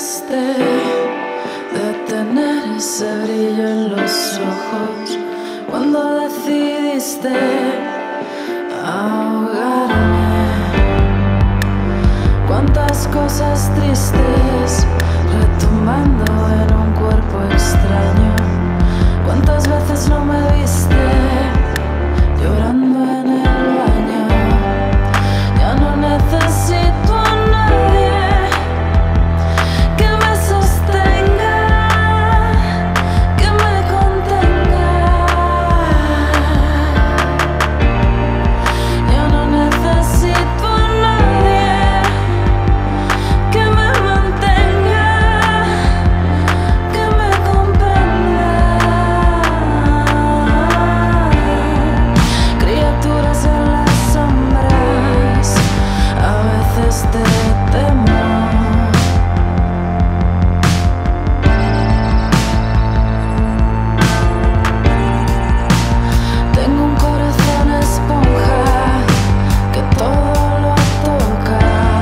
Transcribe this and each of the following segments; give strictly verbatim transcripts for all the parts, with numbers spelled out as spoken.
dejaste de tener ese brillo en los ojos cuando decidiste ahogarme. Cuántas cosas tristes retumbando en un cuerpo extraño. Cuántas veces no me viste llorando en el baño. Ya no necesito a nadie que me sostenga, que me contenga. Ya no necesito a nadie que me mantenga, que me comprenda. Criaturas en las sombras, a veces te temo. Tengo un corazón esponja que todo lo toca.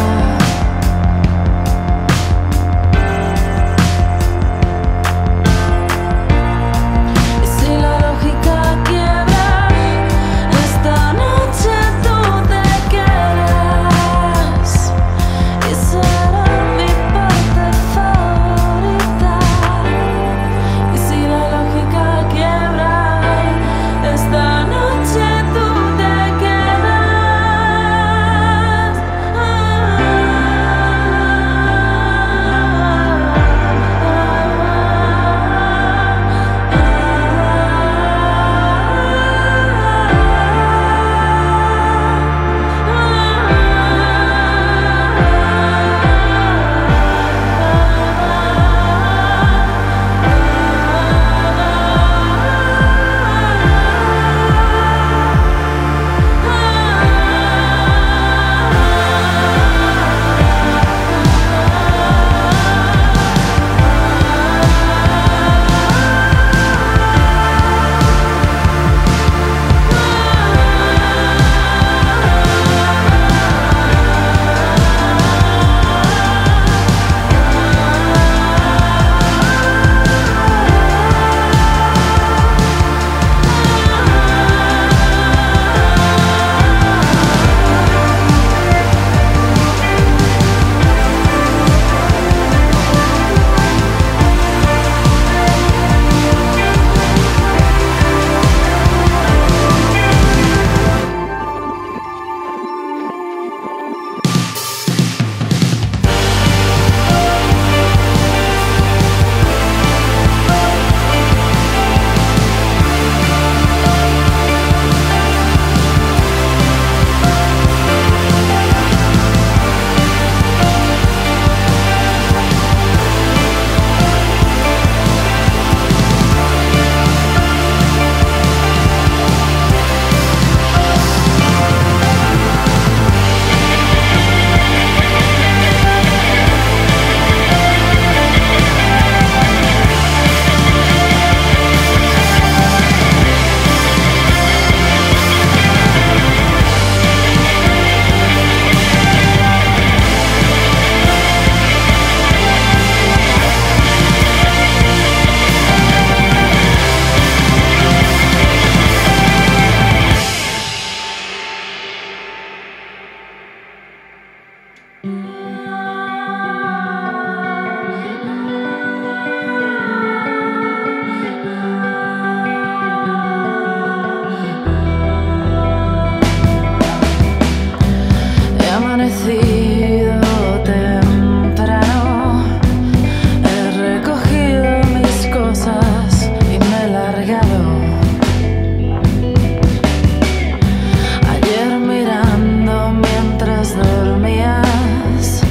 Y si la lógica quiebra, esta noche tú te quedas y será mi parte favorita. Y si la lógica quiebra, esta noche tú te quedas. He amanecido temprano, he recogido mis cosas y me he largado. Ayer mirando mientras dormías,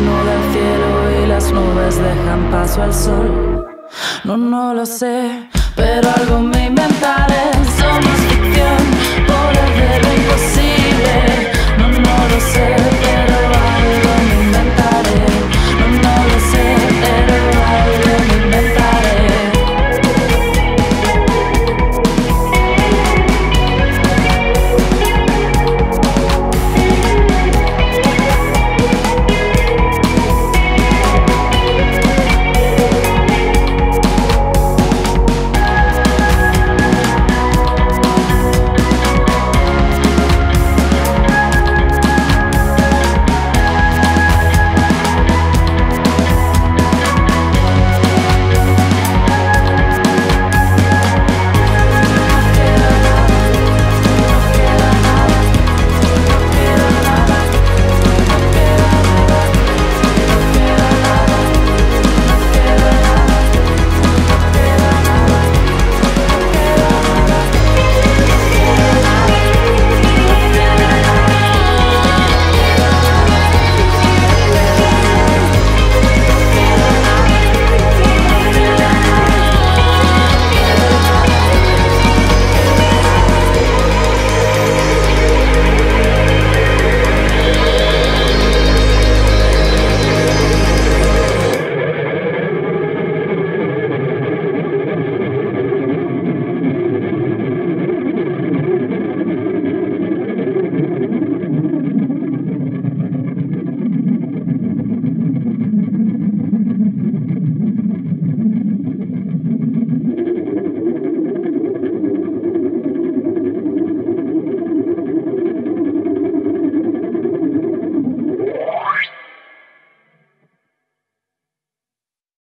desnuda el cielo y las nubes dejan paso al sol. No, no lo sé, pero algo me inventaré. Somos ficción, poder de lo imposible. No, no lo sé, pero